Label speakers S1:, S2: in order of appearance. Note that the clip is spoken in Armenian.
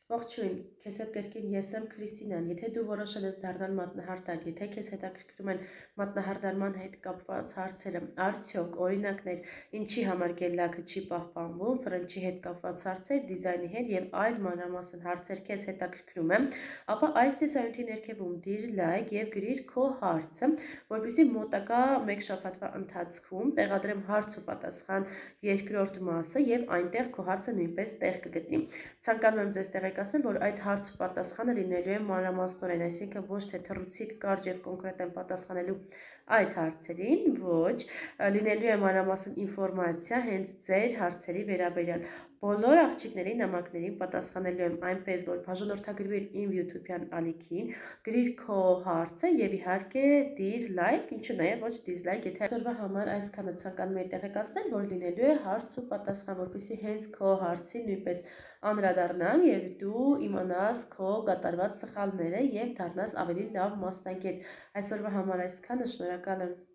S1: Ողջույն, քեզ հետ կրկին ես եմ Քրիստինան, եթե դու որոշել ես դառնալ մատնահարդար, եթե քեզ հետաքրքրում են մատնահարդարման հետ կապված հարցերը, արդյոք օրինակներ, ինչի համար գելլակը չի պահպանվում, ֆրենչի հետ կապված հարցեր, դիզայնի հետ եւ այլ մանրամասն հարցեր քեզ հետաքրքրում են, ապա այս տեսանյութի ներքևում դիր լայք եւ գրիր քո հարցը, որպեսզի մոտակա 1 շաբաթվա ընթացքում տեղադրեմ հարց ու պատասխան երկրորդ մասը եւ այնտեղ քո հարցը նույնպես տեղ կգտնի։ Ցանկանում եմ ձեզ տեղեկացնել, որ այդ հարց ու պատասխանը լինելու է մանրամասնորեն, այսինքն ոչ թե թռուցիկ, կարճ եւ կոնկրետ եմ պատասխանելու այդ հարցերին, ոչ, լինելու է մանրամասն ինֆորմացիա հենց ձեր հարցերի վերաբերյալ։ Բոլոր աղջիկների նամակներին պատասխանելու եմ այնպես, որ բաժանորդագրվիր իմ YouTube-յան ալիքին, գրիր քո հարցը եւ իհարկե դիր լայք, ինչու նաեւ ոչ դիզլայք, եթե այսօրվա համար այսքանը ցանկանում եք տեղեկացնել, որ լինելու է հարց ու պատասխան, որպեսզի հենց քո հարցին նույնպես անդրադառնամ եւ դու իմանաս քո կատարված սխալները եւ դառնաս ավելի լավ մասնագետ։ Այսօրվա համար այսքանը, շնորհակալ եմ։